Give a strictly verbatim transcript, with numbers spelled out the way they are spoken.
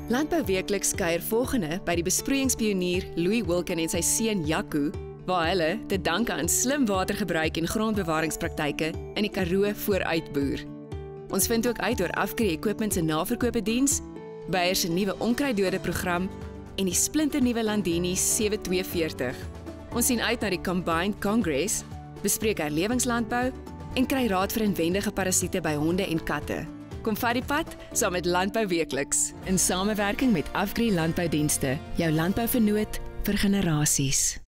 Landbou Weekliks kuier volgende by die besproeiingspionier Louis Wilken en sy seun Jaco, waar hulle te danke aan slim watergebruik en grondbewaringspraktyke in die Karoo vooruitboer. Ons vind ook uit oor Afgri Equipment se naverkope diens, Bayer se nuwe onkruiddode program en die splinternuwe Landini sewe twee veertig. Ons sien uit na die Combined Congress, bespreek herlewingslandbou en kry raad vir inwendige parasiete by honde en katte. Kom vat die pad saam met Landbou Weekliks in samewerking met Afgri Landboudienste, jou landbouvernoot vir generasies.